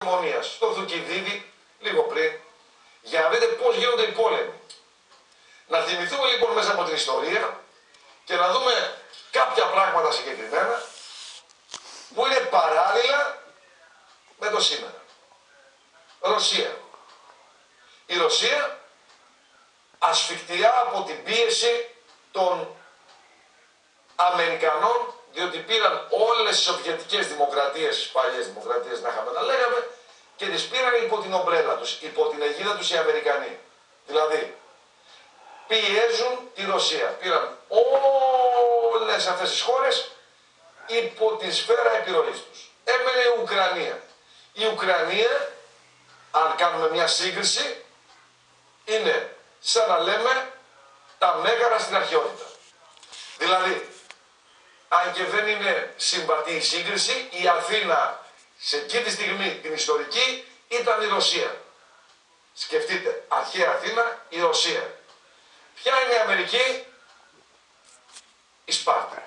Ομονίας, στο Θουκυδίδη, λίγο πριν, για να δείτε πώς γίνονται οι πόλεμοι. Να θυμηθούμε λοιπόν μέσα από την ιστορία και να δούμε κάποια πράγματα συγκεκριμένα που είναι παράλληλα με το σήμερα. Ρωσία. Η Ρωσία ασφικτιά από την πίεση των Αμερικανών, διότι πήραν όλες τις σοβιετικές δημοκρατίες, τις παλιές δημοκρατίες να είχαμε να λέγαμε, και τις πήραν υπό την ομπρέλα τους, υπό την αιγίδα τους οι Αμερικανοί. Δηλαδή, πιέζουν τη Ρωσία. Πήραν όλες αυτές τις χώρες υπό τη σφαίρα επιρροής τους. Έμενε η Ουκρανία. Η Ουκρανία, αν κάνουμε μια σύγκριση, είναι σαν να λέμε τα Μέγαρα στην αρχαιότητα. Δηλαδή, αν και δεν είναι συμβατή η σύγκριση, η Αθήνα σε εκείνη τη στιγμή την ιστορική ήταν η Ρωσία. Σκεφτείτε, αρχαία Αθήνα, η Ρωσία. Ποια είναι η Αμερική? Η Σπάρτα.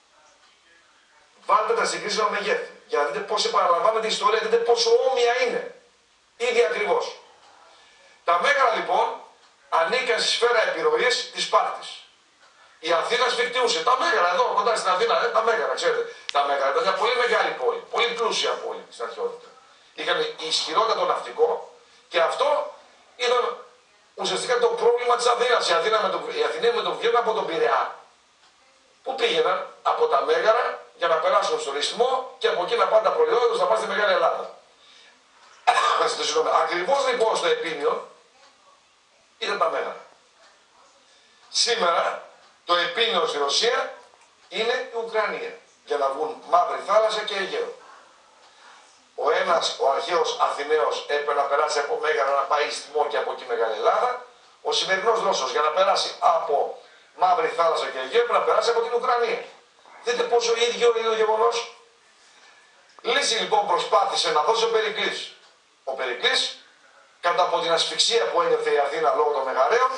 Βάλτε τα συγκρίσιμα μεγέθη, για να δείτε πώς επαναλαμβάνεται η ιστορία, δείτε πόσο όμοια είναι. Ίδια ακριβώς. Τα Μέγαρα λοιπόν ανήκαν στη σφαίρα επιρροής της Σπάρτης. Η Αθήνα σφιχτιούσε. Τα Μέγαρα εδώ κοντά στην Αθήνα, τα Μέγαρα, ξέρετε. Τα Μέγαρα ήταν μια πολύ μεγάλη πόλη, πολύ πλούσια πόλη στην αρχαιότητα. Είχαν ισχυρότατο ναυτικό και αυτό ήταν ουσιαστικά το πρόβλημα της Αθήνας. Οι Αθηναίοι με το βγαίνουν από τον Πειραιά. Πού πήγαιναν? Από τα Μέγαρα για να περάσουν στον Ισθμό και από εκεί να πάνε τα προϊόντα τους να πάνε στη Μεγάλη Ελλάδα. Ακριβώς λοιπόν στο Επίνιο ήταν τα Μέγαρα. Σήμερα το Επίνιο στη Ρωσία είναι η Ουκρανία, για να βγουν Μαύρη Θάλασσα και Αιγαίο. Ο αρχαίος Αθηναίος έπρεπε να περάσει από Μέγαρα να πάει Ισθμό και από εκεί Μεγάλη Ελλάδα. Ο σημερινός Ρώσος για να περάσει από Μαύρη Θάλασσα και Αιγαίο έπρεπε να περάσει από την Ουκρανία. Δείτε πόσο ίδιο είναι το γεγονός. Λύση λοιπόν προσπάθησε να δώσει ο Περικλής. Ο Περικλής, κατά από την ασφυξία που ένιωθε η Αθήνα λόγω των Μεγαραίων,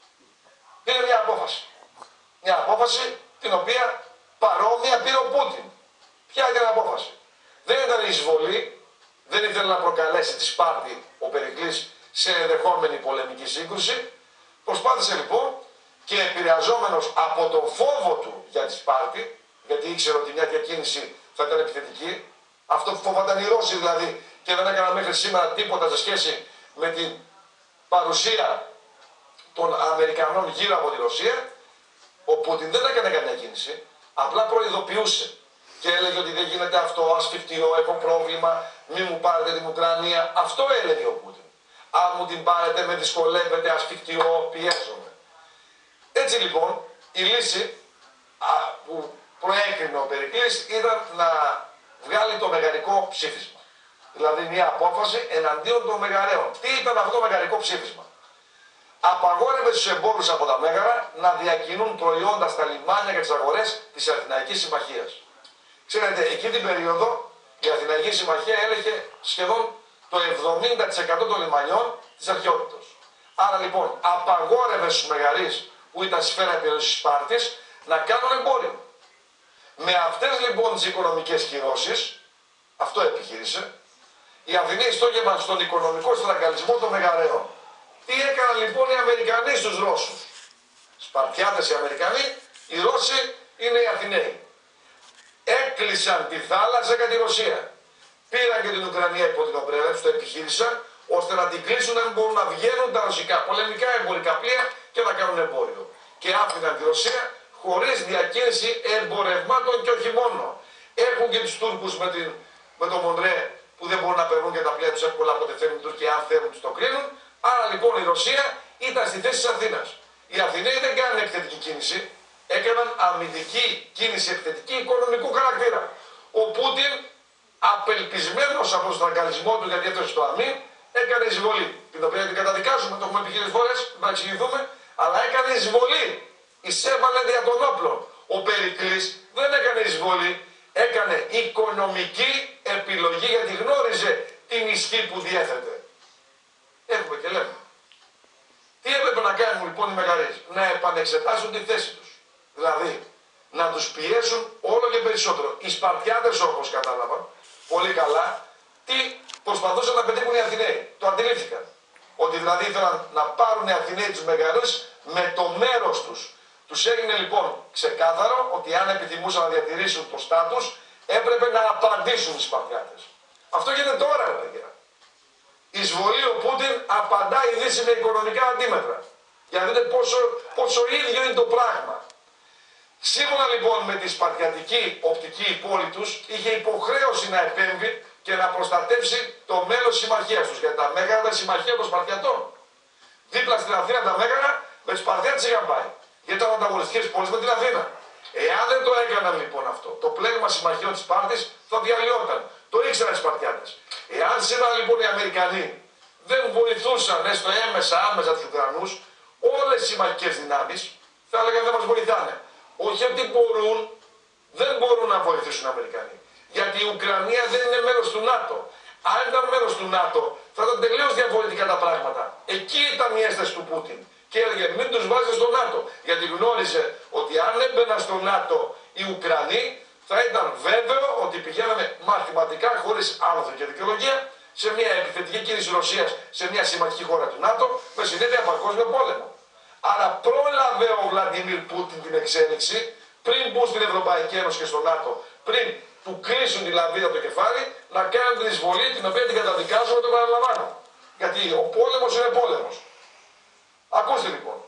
πήρε μια απόφαση. Μια απόφαση την οποία παρόμοια πήρε ο Πούτιν. Ποια ήταν η απόφαση? Δεν ήταν η εισβολή, δεν ήθελε να προκαλέσει τη Σπάρτη ο Περικλής σε ενδεχόμενη πολεμική σύγκρουση. Προσπάθησε λοιπόν και επηρεαζόμενος από τον φόβο του για τη Σπάρτη, γιατί ήξερε ότι μια διακίνηση θα ήταν επιθετική, αυτό που φοβόταν οι Ρώσοι δηλαδή και δεν έκαναν μέχρι σήμερα τίποτα σε σχέση με την παρουσία των Αμερικανών γύρω από τη Ρωσία, ο Πούτιν δεν έκανε καμιά κίνηση, απλά προειδοποιούσε και έλεγε ότι δεν γίνεται αυτό, ασφιχτιώ, έχω πρόβλημα, μη μου πάρετε την Ουκρανία. Αυτό έλεγε ο Πούτιν. Αν μου την πάρετε με δυσκολεύετε, ασφιχτιώ, πιέζομαι. Έτσι λοιπόν η λύση που προέκρινε ο Περικλής ήταν να βγάλει το μεγαρικό ψήφισμα. Δηλαδή μια απόφαση εναντίον των Μεγαραίων. Τι ήταν αυτό το μεγαρικό ψήφισμα? Απαγόρευε στους εμπόρους από τα Μέγαρα να διακινούν προϊόντα στα λιμάνια και τις αγορές της Αθηναϊκής Συμμαχίας. Ξέρετε, εκεί την περίοδο η Αθηναϊκή Συμμαχία έλεγε σχεδόν το 70% των λιμανιών της αρχαιότητας. Άρα λοιπόν απαγόρευε στους Μεγαρείς, που ήταν σφαίρα επιρροής της Σπάρτης, να κάνουν εμπόριο. Με αυτές λοιπόν τις οικονομικές κυρώσεις, αυτό επιχείρησε, οι Αθηναίοι στόχευαν στον οικονομικό στραγγαλισμό των Μεγαραίων. Τι έκαναν λοιπόν οι Αμερικανοί στους Ρώσους? Σπαρτιάτες οι Αμερικανοί, οι Ρώσοι είναι οι Αθηναίοι. Έκλεισαν τη θάλασσα για τη Ρωσία. Πήραν και την Ουκρανία υπό την ομπρέλα τους, το επιχείρησαν, ώστε να την κλείσουν να μπορούν να βγαίνουν τα ρωσικά πολεμικά εμπορικά πλοία και να κάνουν εμπόριο. Και άφηναν τη Ρωσία χωρίς διακίνηση εμπορευμάτων και όχι μόνο. Έχουν και τους Τούρκους με το Μοντρέ που δεν μπορούν να περνούν και τα πλοία τους εύκολα από ό,τι θέλουν οι Τούρκοι, αν θέλουν τους το κρίνουν. Άρα λοιπόν η Ρωσία ήταν στη θέση της Αθήνας. Οι Αθηναίοι δεν κάνουν επιθετική κίνηση, έκαναν αμυντική κίνηση επιθετική οικονομικού χαρακτήρα. Ο Πούτιν, απελπισμένος από τον στραγγαλισμό του γιατί έφτασε στο αμήν, έκανε εισβολή. Την οποία την καταδικάζουμε, το έχουμε πει χίλιες φορές, να εξηγηθούμε, αλλά έκανε εισβολή. Εισέβαλε δια των όπλων. Ο Περικλής δεν έκανε εισβολή, έκανε οικονομική επιλογή γιατί γνώριζε την ισχύ που διέθετε. Έχουμε και λέμε. Τι έπρεπε να κάνουν λοιπόν οι Μεγαρείς? Να επανεξετάσουν τη θέση τους. Δηλαδή, να τους πιέσουν όλο και περισσότερο. Οι Σπαρτιάτες όπως κατάλαβαν, πολύ καλά, τι προσπαθούσαν να πετύχουν οι Αθηναίοι. Το αντιλήφθηκαν. Ότι δηλαδή ήθελαν να πάρουν οι Αθηναίοι τους μεγαλούς με το μέρος τους. Τους έγινε λοιπόν ξεκάθαρο ότι αν επιθυμούσαν να διατηρήσουν το στάτους, έπρεπε να απαντήσουν οι Σπαρτιάτες. Αυτό γίνεται τώρα, παιδιά. Εισβολή ο Πούτιν, απαντάει η Δύση με οικονομικά αντίμετρα. Για να δείτε πόσο ίδιο είναι το πράγμα. Σύμφωνα λοιπόν με τη σπαρτιατική οπτική, η πόλη τους είχε υποχρέωση να επέμβει και να προστατεύσει το μέλος της συμμαχίας τους. Γιατί τα Μέγαρα ήταν συμμαχία των Σπαρτιατών. Δίπλα στην Αθήνα τα Μέγαρα με τους Σπαρτιάτες είχαν πάει. Γιατί ήταν ανταγωνιστικές πόλεις με την Αθήνα. Εάν δεν το έκαναν λοιπόν αυτό, το πλέγμα συμμαχιών της Σπάρτης θα διαλυόταν. Το ήξεραν οι Σπαρτιάτες. Εάν σήμερα λοιπόν οι Αμερικανοί δεν βοηθούσαν έστω άμεσα τους Ουκρανούς, όλες οι συμμαχικές δυνάμεις θα έλεγαν δεν μας βοηθάνε. Όχι ότι δεν μπορούν να βοηθήσουν οι Αμερικανοί. Γιατί η Ουκρανία δεν είναι μέλος του ΝΑΤΟ. Αν ήταν μέλος του ΝΑΤΟ θα ήταν τελείως διαφορετικά τα πράγματα. Εκεί ήταν η αίσθηση του Πούτιν. Και έλεγε μην τους βάζετε στο ΝΑΤΟ. Γιατί γνώριζε ότι αν έμπαιναν στο ΝΑΤΟ οι Ουκρανοί θα ήταν βέβαιο ότι πηγαίναμε μαθηματικά χωρίς άλοθο και δικαιολογία σε μια επιθετική κίνηση Ρωσίας σε μια συμμαχική χώρα του ΝΑΤΟ με συνέπεια παγκόσμιο πόλεμο. Άρα πρόλαβε ο Βλαντιμίρ Πούτιν την εξέλιξη πριν μπουν στην Ευρωπαϊκή Ένωση και στο ΝΑΤΟ, πριν του κλείσουν τη λαβίδα από το κεφάλι, να κάνουν την εισβολή την οποία την καταδικάζουμε, το παραλαμβάνω. Γιατί ο πόλεμος είναι πόλεμος. Ακούστε λοιπόν.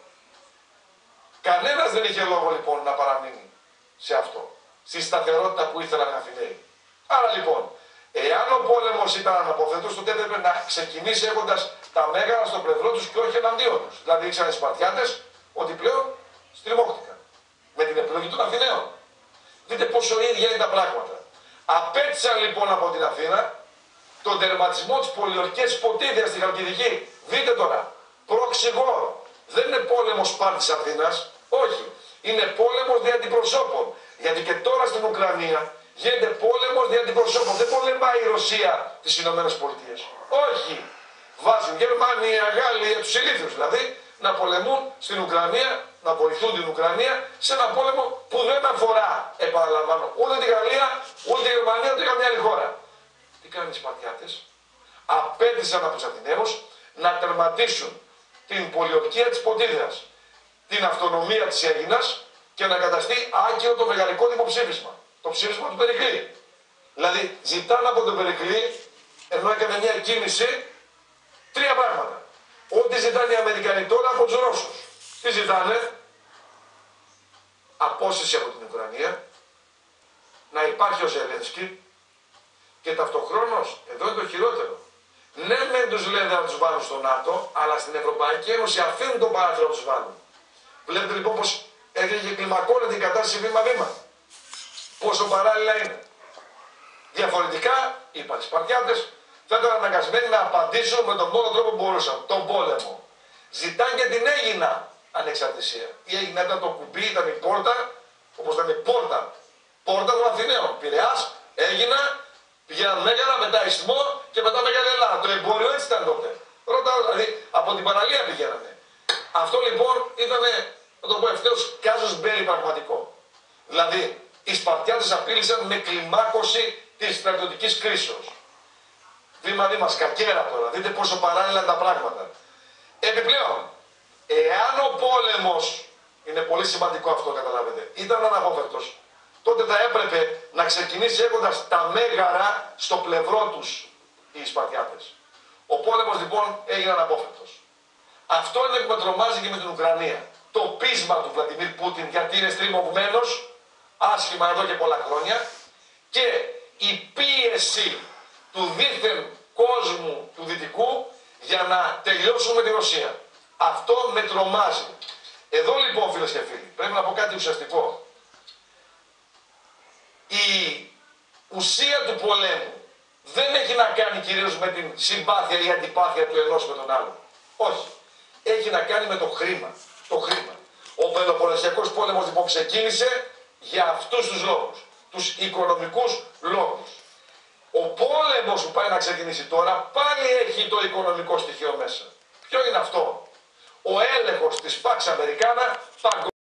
Κανένας δεν είχε λόγο λοιπόν να παραμείνει σε αυτό. Στη σταθερότητα που ήθελαν οι Αθηναίοι. Άρα λοιπόν, εάν ο πόλεμος ήταν αναπόφευκτος, τότε έπρεπε να ξεκινήσει έχοντας τα Μέγαρα στο πλευρό τους και όχι εναντίον τους. Δηλαδή ήξεραν οι Σπαρτιάτες ότι πλέον στριμώχτηκαν. Με την επιλογή των Αθηναίων. Δείτε πόσο ίδια είναι τα πράγματα. Απέτησαν λοιπόν από την Αθήνα τον τερματισμό της πολιορκίας Ποτίδειας στη Χαλκιδική. Δείτε τώρα. Προξηγόρο. Δεν είναι πόλεμος Σπάρτης Αθήνας. Όχι. Είναι πόλεμος δια αντιπροσώπων. Γιατί και τώρα στην Ουκρανία γίνεται πόλεμος δια αντιπροσώπων. Δεν πολεμάει η Ρωσία τις Ηνωμένες Πολιτείες. Όχι. Βάζουν Γερμανία, Γαλλία, τους ηλίθιους δηλαδή, να πολεμούν στην Ουκρανία, να βοηθούν την Ουκρανία σε ένα πόλεμο που δεν αφορά, επαναλαμβάνω, ούτε τη Γαλλία, ούτε τη Γερμανία, ούτε καμιά άλλη χώρα. Τι κάνουν οι Σπαρτιάτες? Απέτησαν από τους Αθηναίους να τερματίσουν την πολιορκία της Ποτίδειας, την αυτονομία της Αίγινας και να καταστεί άκυρο το μεγαλικό δημοψήφισμα. Το ψήφισμα του Περικλή. Δηλαδή ζητάνε από τον Περικλή, ενώ έκανε μια κίνηση, τρία πράγματα. Ό,τι ζητάνε οι Αμερικανοί τώρα από τους Ρώσους. Τι ζητάνε? Απόσυρση από την Ουκρανία, να υπάρχει ο Ζελένσκι και ταυτοχρόνως, εδώ είναι το χειρότερο. Ναι, μεν τους λένε να τους βάλουν στο ΝΑΤΟ, αλλά στην Ευρωπαϊκή Ένωση αφήνουν το παράθυρο να τους βάλουν. Βλέπετε λοιπόν πως έρχεται και κλιμακώνεται η κατάσταση βήμα-βήμα. Πόσο παράλληλα είναι. Διαφορετικά, είπαν οι Σπαρτιάτες, θα ήταν αναγκασμένοι να απαντήσουν με τον μόνο τρόπο που μπορούσαν. Τον πόλεμο. Ζητάνε και την Αίγινα ανεξαρτησία. Η Αίγινα ήταν το κουμπί, ήταν η πόρτα, όπως ήταν η πόρτα. Πόρτα των Αθηναίων. Πειραιάς, Αίγινα, πηγαίναν Μέγαρα, μετά Ισθμό και μετά Μεγάλη Ελλάδα. Το εμπόριο έτσι ήταν τότε. Ρωτάω δηλαδή, από την παραλία πηγαίνανε. Αυτό λοιπόν ήταν, να το πω ευθέως, κάζος μπέλι πραγματικό. Δηλαδή, οι Σπαρτιάτες απείλησαν με κλιμάκωση της στρατιωτικής κρίσεως. Βήμα-βήμα, σκακέρα τώρα. Δείτε πόσο παράλληλα είναι τα πράγματα. Επιπλέον, εάν ο πόλεμος, είναι πολύ σημαντικό αυτό καταλάβετε, ήταν αναπόφευκτος, τότε θα έπρεπε να ξεκινήσει έχοντας τα Μέγαρα στο πλευρό τους οι Σπαρτιάτες. Ο πόλεμος λοιπόν έγινε αναπόφευκτος. Αυτό είναι που με τρομάζει και με την Ουκρανία. Το πείσμα του Βλαντιμίρ Πούτιν, γιατί είναι στριμωγμένος, άσχημα εδώ και πολλά χρόνια, και η πίεση του δίθεν κόσμου του Δυτικού για να τελειώσουν με τη Ρωσία. Αυτό με τρομάζει. Εδώ λοιπόν, φίλες και φίλοι, πρέπει να πω κάτι ουσιαστικό. Η ουσία του πολέμου δεν έχει να κάνει κυρίως με την συμπάθεια ή αντιπάθεια του ενός με τον άλλον. Όχι. Έχει να κάνει με το χρήμα. Το χρήμα. Ο Πελοποννησιακός πόλεμος λοιπόν ξεκίνησε για αυτούς τους λόγους. Τους οικονομικούς λόγους. Ο πόλεμος που πάει να ξεκινήσει τώρα πάλι έχει το οικονομικό στοιχείο μέσα. Ποιο είναι αυτό? Ο έλεγχος της Pax Americana παγκοσμίως.